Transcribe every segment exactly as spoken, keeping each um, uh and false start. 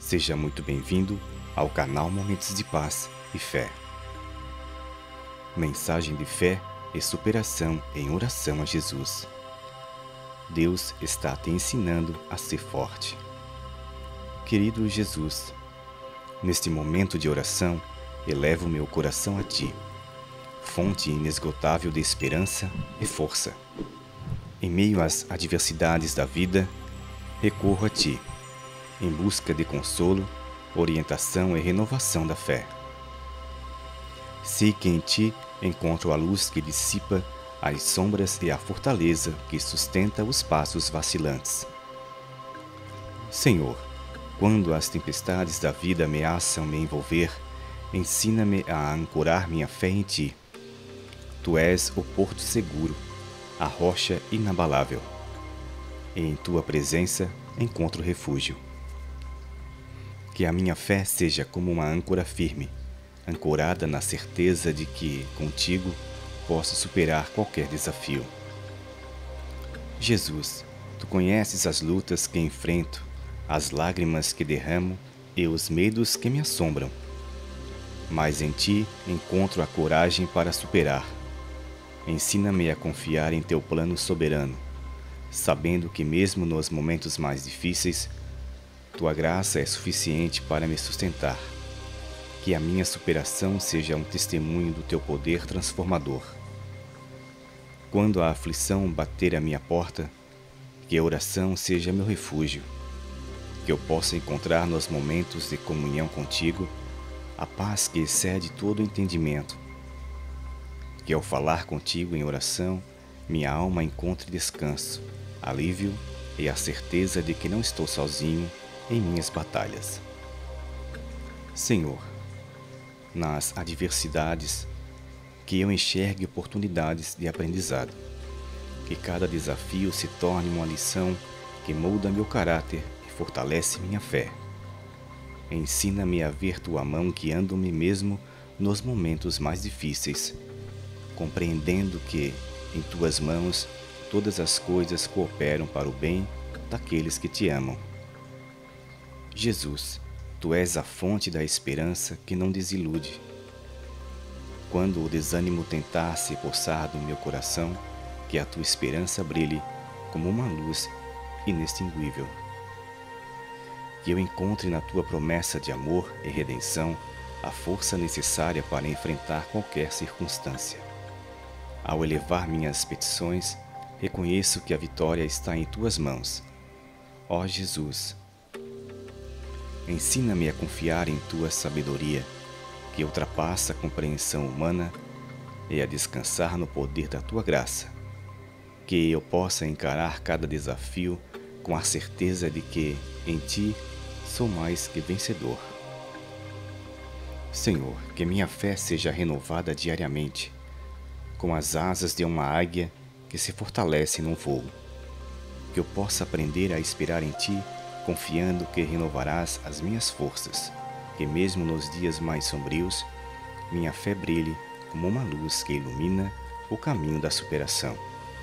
Seja muito bem-vindo ao canal Momentos de Paz e Fé. Mensagem de fé e superação em oração a Jesus. Deus está te ensinando a ser forte. Querido Jesus, neste momento de oração, elevo meu coração a Ti, fonte inesgotável de esperança e força. Em meio às adversidades da vida, recorro a Ti, em busca de consolo, orientação e renovação da fé. Sei que em Ti encontro a luz que dissipa as sombras e a fortaleza que sustenta os passos vacilantes. Senhor, quando as tempestades da vida ameaçam me envolver, ensina-me a ancorar minha fé em Ti. Tu és o porto seguro, a rocha inabalável. E em Tua presença encontro refúgio. Que a minha fé seja como uma âncora firme, ancorada na certeza de que, contigo, posso superar qualquer desafio. Jesus, Tu conheces as lutas que enfrento, as lágrimas que derramo e os medos que me assombram. Mas em Ti encontro a coragem para superar. Ensina-me a confiar em Teu plano soberano, sabendo que mesmo nos momentos mais difíceis, Tua graça é suficiente para me sustentar. Que a minha superação seja um testemunho do Teu poder transformador. Quando a aflição bater à minha porta, que a oração seja meu refúgio. Que eu possa encontrar nos momentos de comunhão contigo a paz que excede todo entendimento. Que ao falar contigo em oração, minha alma encontre descanso, alívio e a certeza de que não estou sozinho em minhas batalhas. Senhor, nas adversidades, que eu enxergue oportunidades de aprendizado. Que cada desafio se torne uma lição que molda meu caráter e fortalece minha fé. Ensina-me a ver Tua mão guiando-me mesmo nos momentos mais difíceis, compreendendo que, em Tuas mãos, todas as coisas cooperam para o bem daqueles que Te amam. Jesus, Tu és a fonte da esperança que não desilude. Quando o desânimo tentar se apossar do meu coração, que a Tua esperança brilhe como uma luz inextinguível. Que eu encontre na Tua promessa de amor e redenção a força necessária para enfrentar qualquer circunstância. Ao elevar minhas petições, reconheço que a vitória está em Tuas mãos. Ó Jesus, ensina-me a confiar em Tua sabedoria, que ultrapassa a compreensão humana, e a descansar no poder da Tua graça. Que eu possa encarar cada desafio com a certeza de que, em Ti, sou mais que vencedor. Senhor, que minha fé seja renovada diariamente, com as asas de uma águia que se fortalece no voo. Que eu possa aprender a esperar em Ti, confiando que renovarás as minhas forças, que mesmo nos dias mais sombrios, minha fé brilhe como uma luz que ilumina o caminho da superação.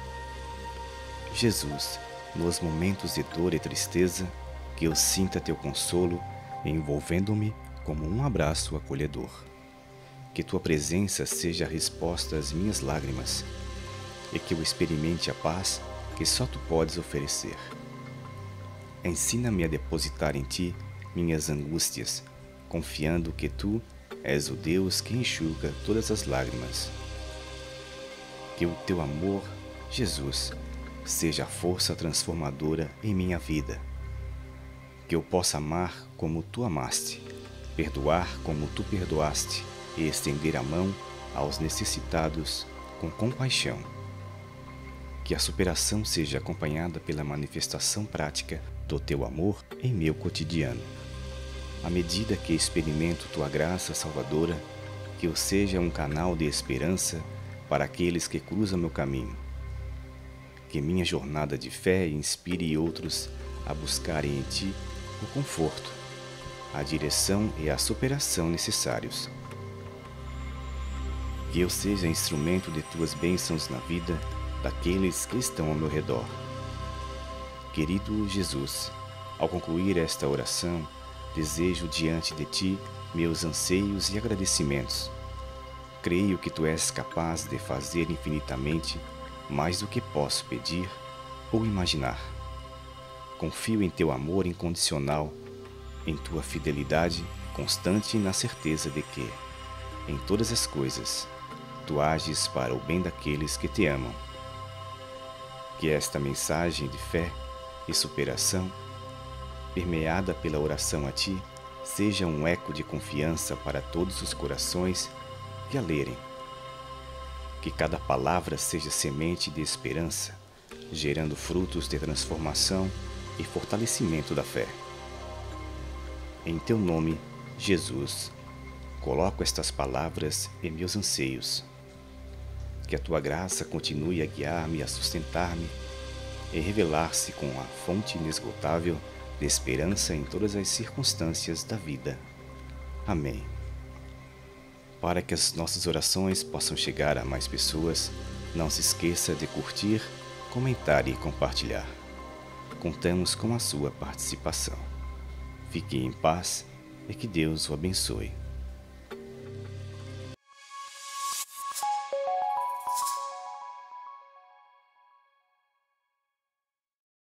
Jesus, nos momentos de dor e tristeza, que eu sinta Teu consolo, envolvendo-me como um abraço acolhedor. Que Tua presença seja a resposta às minhas lágrimas, e que eu experimente a paz que só Tu podes oferecer. Ensina-me a depositar em Ti minhas angústias, confiando que Tu és o Deus que enxuga todas as lágrimas. Que o Teu amor, Jesus, seja a força transformadora em minha vida. Que eu possa amar como Tu amaste, perdoar como Tu perdoaste e estender a mão aos necessitados com compaixão. Que a superação seja acompanhada pela manifestação prática do Teu amor em meu cotidiano. À medida que experimento Tua graça salvadora, que eu seja um canal de esperança para aqueles que cruzam meu caminho. Que minha jornada de fé inspire outros a buscarem em Ti o conforto, a direção e a superação necessários. Que eu seja instrumento de Tuas bênçãos na vida daqueles que estão ao meu redor. Querido Jesus, ao concluir esta oração, desejo diante de ti meus anseios e agradecimentos. Creio que tu és capaz de fazer infinitamente mais do que posso pedir ou imaginar. Confio em teu amor incondicional, em tua fidelidade constante e na certeza de que, em todas as coisas, tu ages para o bem daqueles que te amam. Que esta mensagem de fé e superação, permeada pela oração a ti, seja um eco de confiança para todos os corações que a lerem. Que cada palavra seja semente de esperança, gerando frutos de transformação e fortalecimento da fé. Em teu nome, Jesus, coloco estas palavras em meus anseios. Que a tua graça continue a guiar-me, a sustentar-me e revelar-se com a fonte inesgotável de esperança em todas as circunstâncias da vida. Amém. Para que as nossas orações possam chegar a mais pessoas, não se esqueça de curtir, comentar e compartilhar. Contamos com a sua participação. Fique em paz e que Deus o abençoe.